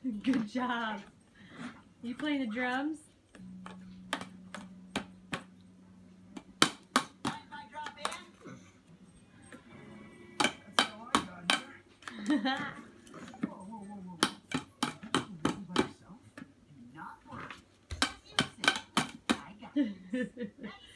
Good job. You playing the drums? Not work. Just use it. I got this.